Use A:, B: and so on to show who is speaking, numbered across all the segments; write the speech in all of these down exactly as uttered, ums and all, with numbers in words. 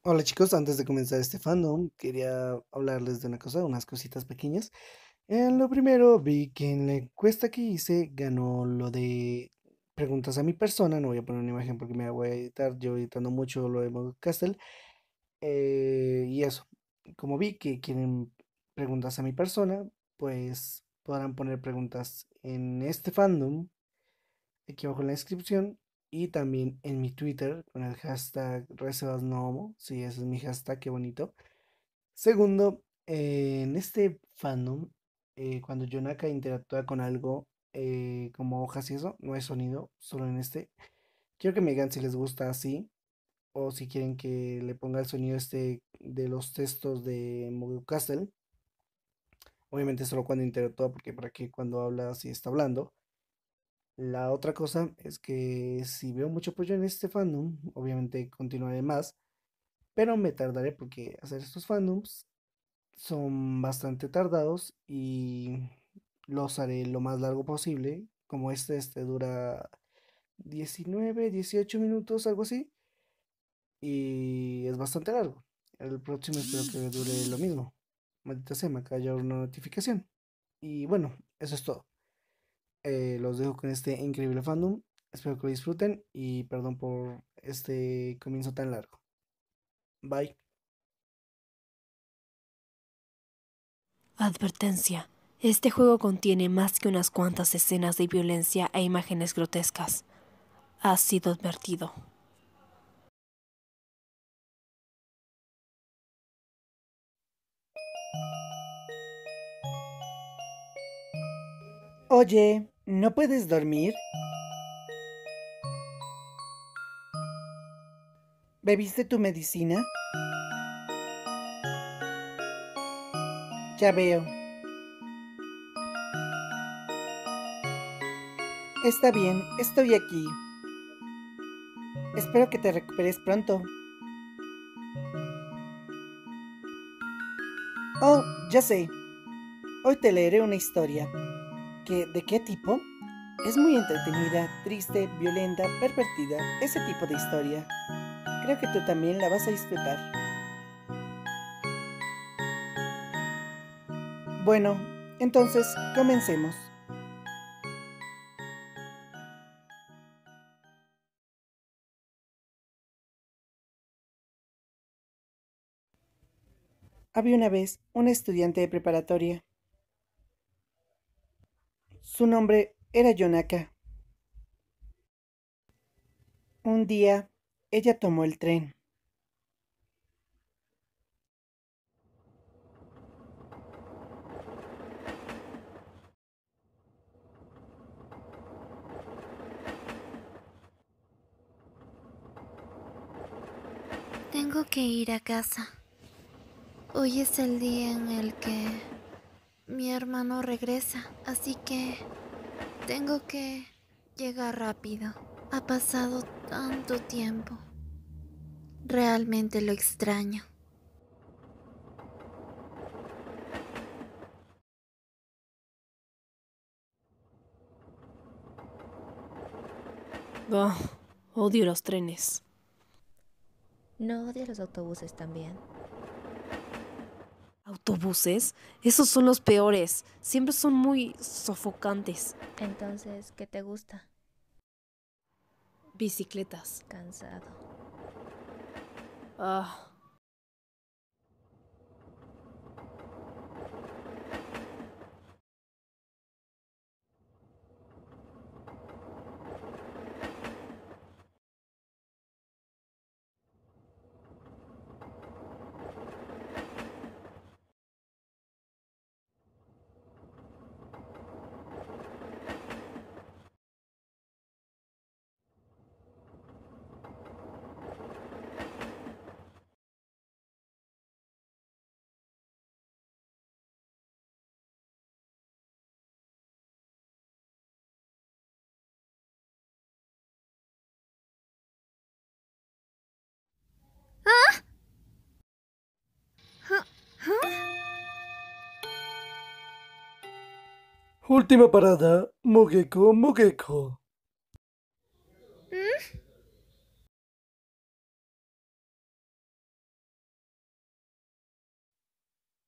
A: Hola chicos, antes de comenzar este fandom, quería hablarles de una cosa, unas cositas pequeñas. En lo primero, vi que en la encuesta que hice ganó lo de preguntas a mi persona. No voy a poner una imagen porque me voy a editar, yo editando mucho lo de Mogo Castle. Eh, y eso, como vi que quieren preguntas a mi persona, pues podrán poner preguntas en este fandom aquí abajo en la descripción y también en mi Twitter con el hashtag ReservasNomo. Sí, ese es mi hashtag, qué bonito. Segundo, eh, en este fandom, eh, cuando Yonaka interactúa con algo eh, como hojas y eso, no es sonido, solo en este. Quiero que me digan si les gusta así o si quieren que le ponga el sonido este de los textos de Mogu Castle. Obviamente solo cuando interactúa, porque para qué cuando habla si está hablando. La otra cosa es que si veo mucho apoyo en este fandom, obviamente continuaré más, pero me tardaré porque hacer estos fandoms son bastante tardados y los haré lo más largo posible. Como este, este dura diecinueve dieciocho minutos, algo así, y es bastante largo. El próximo espero que dure lo mismo. Maldita sea, me cayó una notificación. Y bueno, eso es todo. Eh, los dejo con este increíble fandom. Espero que lo disfruten y perdón por este comienzo tan largo. Bye.
B: Advertencia. Este juego contiene más que unas cuantas escenas de violencia e imágenes grotescas. Ha sido advertido.
C: Oye, ¿no puedes dormir? ¿Bebiste tu medicina? Ya veo. Está bien, estoy aquí. Espero que te recuperes pronto. Oh, ya sé. Hoy te leeré una historia. ¿Qué, ¿De qué tipo? Es muy entretenida, triste, violenta, pervertida, ese tipo de historia. Creo que tú también la vas a disfrutar. Bueno, entonces, comencemos. Había una vez un estudiante de preparatoria. Su nombre era Yonaka. Un día, ella tomó el tren.
D: Tengo que ir a casa. Hoy es el día en el que mi hermano regresa, así que tengo que llegar rápido. Ha pasado tanto tiempo. Realmente lo extraño.
B: Oh, odio los trenes.
E: ¿No odias los autobuses también?
B: ¿Autobuses? Esos son los peores. Siempre son muy sofocantes.
E: Entonces, ¿qué te gusta?
B: Bicicletas.
E: Cansado.
B: Ah,
A: Última parada, Mogeko, Mogeko.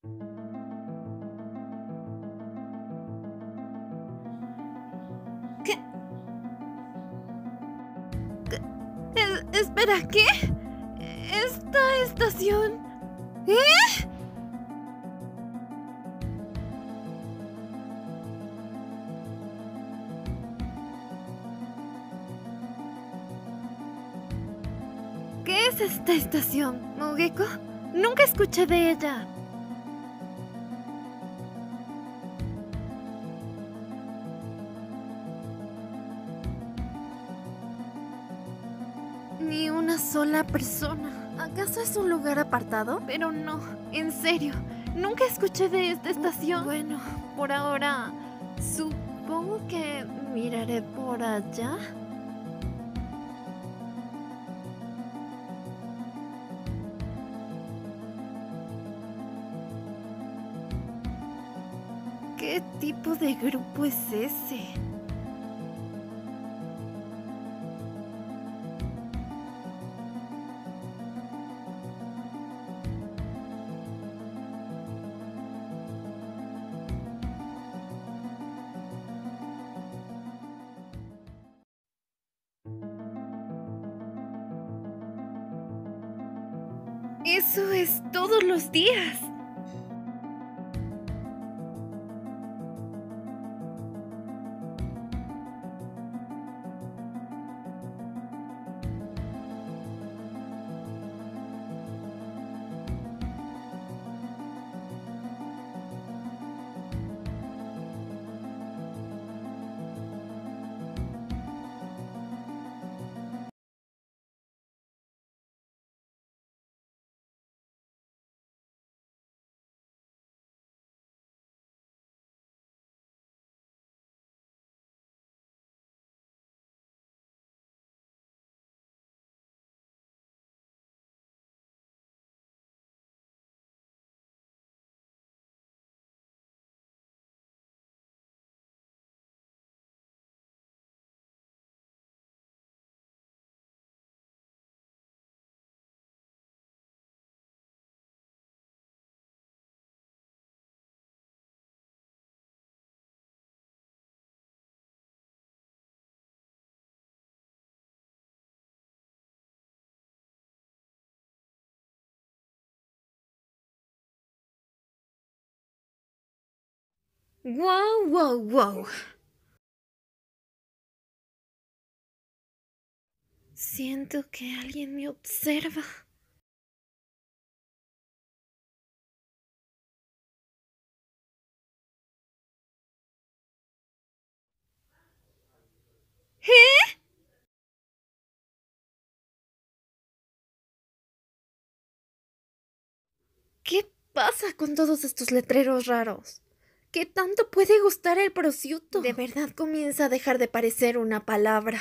D: ¿Qué? ¿Qué? Es- espera, ¿qué? ¿Esta estación? ¿Eh? ¿Qué es esta estación, Mogeko? Nunca escuché de ella. Ni una sola persona. ¿Acaso es un lugar apartado? Pero no, en serio, nunca escuché de esta estación. Bueno, por ahora, supongo que miraré por allá. ¿Qué tipo de grupo es ese? Eso es todos los días. Wow, wow, wow. Siento que alguien me observa. ¿Eh? ¿Qué pasa con todos estos letreros raros? ¿Qué tanto puede gustar el prosciutto? De verdad comienza a dejar de parecer una palabra.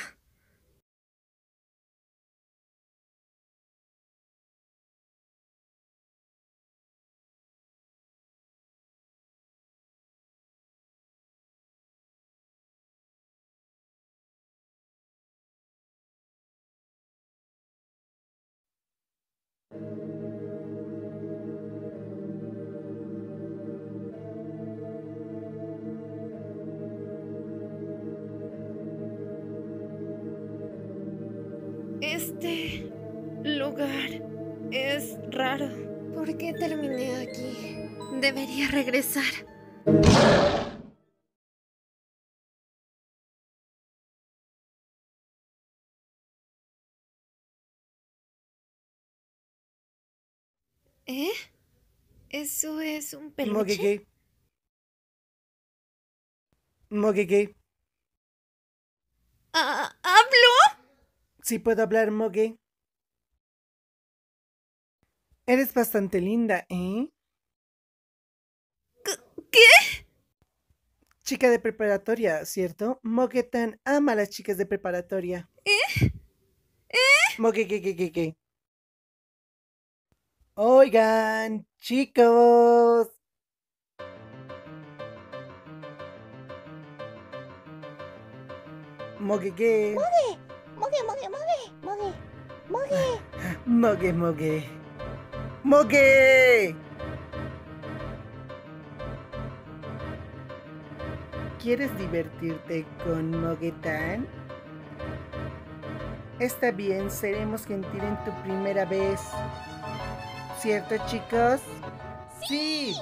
D: Este lugar es raro. ¿Por qué terminé aquí? Debería regresar. ¿Eh? ¿Eso es un peluche?
C: Mogege. Mogege.
D: Ah, ¿hablo?
C: Sí puedo hablar, Moge. Eres bastante linda, ¿eh?
D: ¿Qué?
C: Chica de preparatoria, ¿cierto? Moge-tan ama a las chicas de preparatoria.
D: ¿Eh? ¿Eh?
C: Moge, ¿qué, qué, qué, qué? Oigan, chicos. Moge, ¿qué?
F: Moge, moge, moge, moge, moge.
C: Moge, Moge. ¡Moge! ¿Quieres divertirte con Moguetán? Está bien, seremos gentil en tu primera vez. ¿Cierto, chicos? ¡Sí!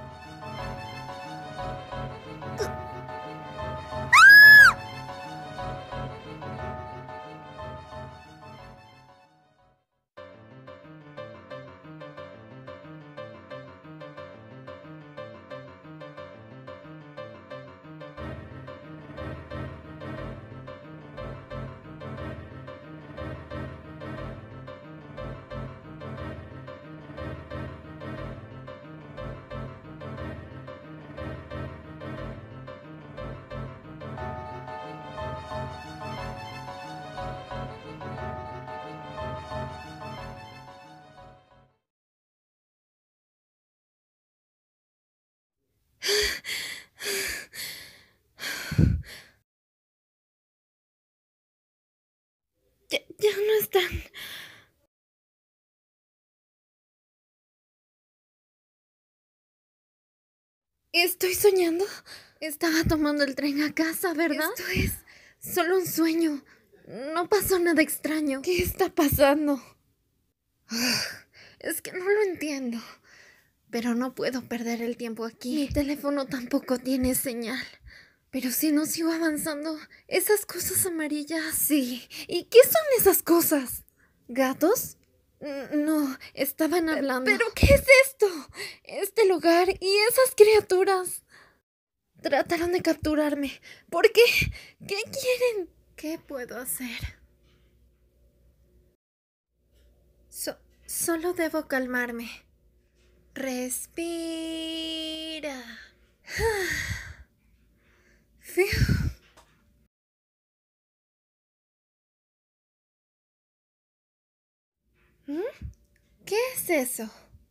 D: Ya, ya no están. ¿Estoy soñando? Estaba tomando el tren a casa, ¿verdad? Esto es solo un sueño. No pasó nada extraño. ¿Qué está pasando? Es que no lo entiendo. Pero no puedo perder el tiempo aquí. Mi teléfono tampoco tiene señal. Pero si no sigo avanzando, esas cosas amarillas... Sí. ¿Y qué son esas cosas? ¿Gatos? N- No, estaban hablando. ¿Pero qué es esto? Este lugar y esas criaturas. Trataron de capturarme. ¿Por qué? ¿Qué quieren? ¿Qué puedo hacer? So- solo debo calmarme. Respira. Fiu. ¿Mm? ¿Qué es eso?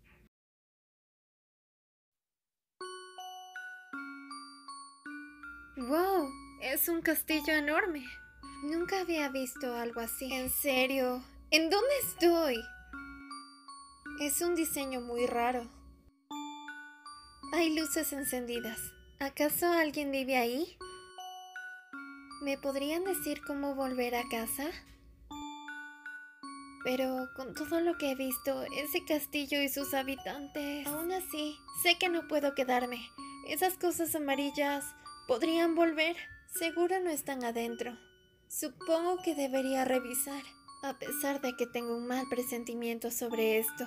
D: ¡Wow! Es un castillo enorme. Nunca había visto algo así. ¿En serio? ¿En dónde estoy? Es un diseño muy raro. Hay luces encendidas. ¿Acaso alguien vive ahí? ¿Me podrían decir cómo volver a casa? Pero con todo lo que he visto, ese castillo y sus habitantes... Aún así, sé que no puedo quedarme. Esas cosas amarillas podrían volver. Seguro no están adentro. Supongo que debería revisar, a pesar de que tengo un mal presentimiento sobre esto.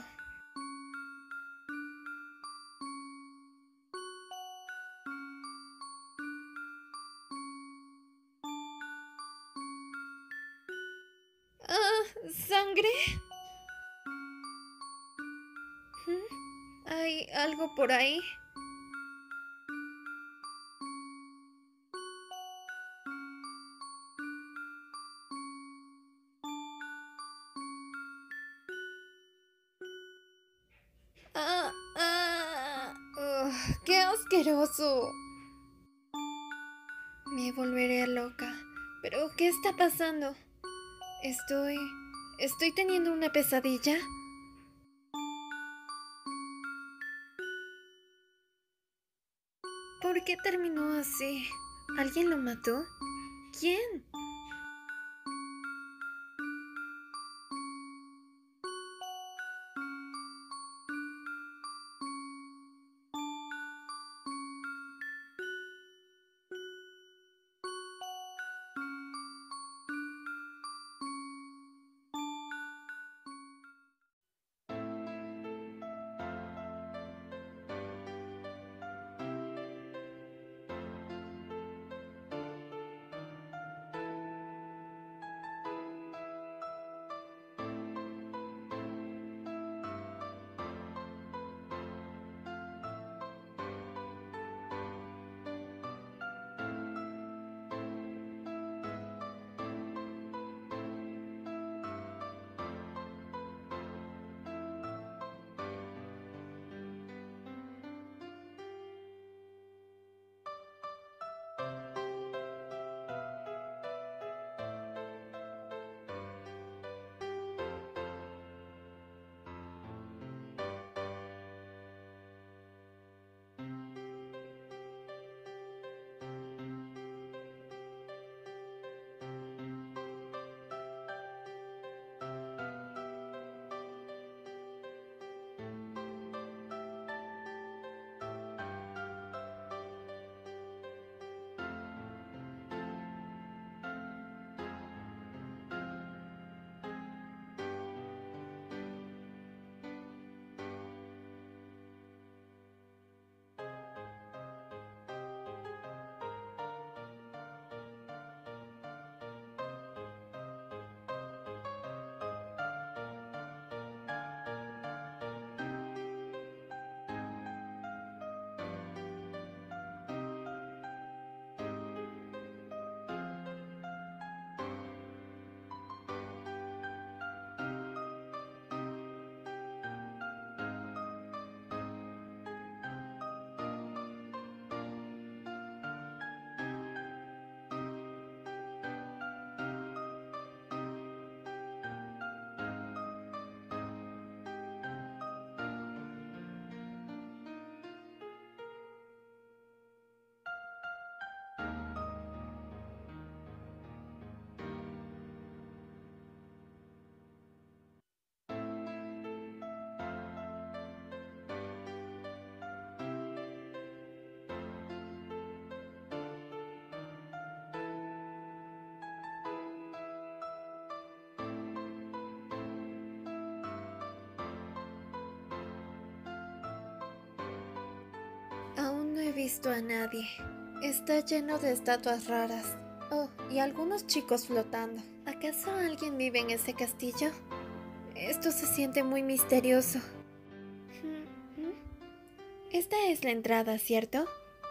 D: Ah, ¿sangre? ¿Mm? ¿Hay algo por ahí? Ah, ah, ugh, ¡qué asqueroso! Me volveré loca. ¿Pero qué está pasando? Estoy... ¿Estoy teniendo una pesadilla? ¿Por qué terminó así? ¿Alguien lo mató? ¿Quién? he visto a nadie. Está lleno de estatuas raras. Oh, y algunos chicos flotando. ¿Acaso alguien vive en ese castillo? Esto se siente muy misterioso. Esta es la entrada, ¿cierto?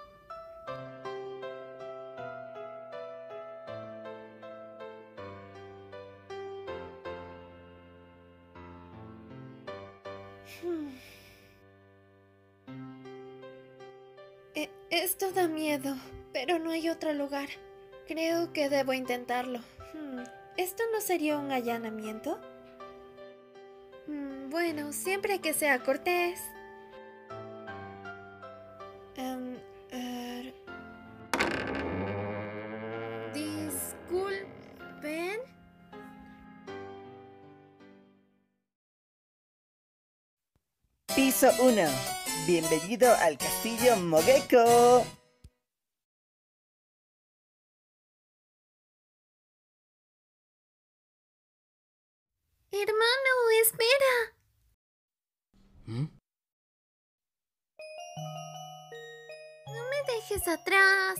D: E- Esto da miedo, pero no hay otro lugar. Creo que debo intentarlo. Hmm, ¿Esto no sería un allanamiento? Mm, bueno, siempre que sea cortés. Em, er, Disculpen.
C: Piso uno. Bienvenido al castillo Mogeko.
D: Hermano, espera.
G: ¿Mm?
D: No me dejes atrás.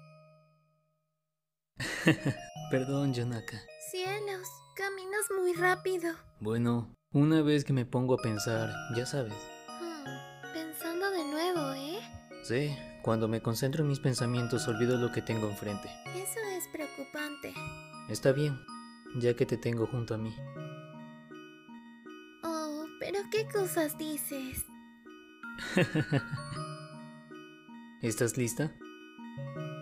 G: Perdón, Yonaka.
D: Cielos, caminas muy rápido.
G: Bueno, una vez que me pongo a pensar, ya sabes.
D: Hmm, pensando de nuevo, ¿eh?
G: Sí, cuando me concentro en mis pensamientos olvido lo que tengo enfrente.
D: Eso es preocupante.
G: Está bien, ya que te tengo junto a mí.
D: Oh, pero ¿qué cosas dices?
G: ¿Estás lista?